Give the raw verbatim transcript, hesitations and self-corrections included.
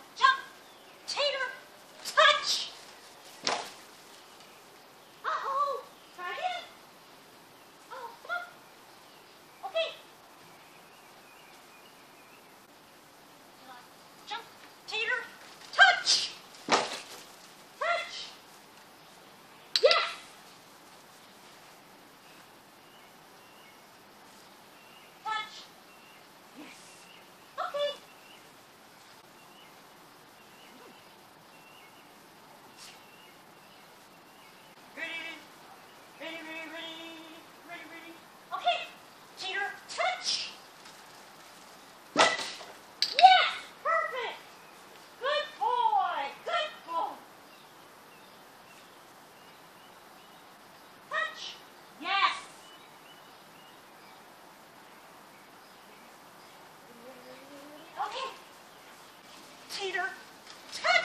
jump, tater, touch. Uh-oh, try again. Oh, come on. Okay. Jump, tater, touch. Touch. Yes. Touch. Yes. Okay. Ready, ready, ready, ready, ready, ready. Okay, Teeter, touch. Yes, perfect. Good boy, good boy. Touch. Yes. Okay, Teeter, touch.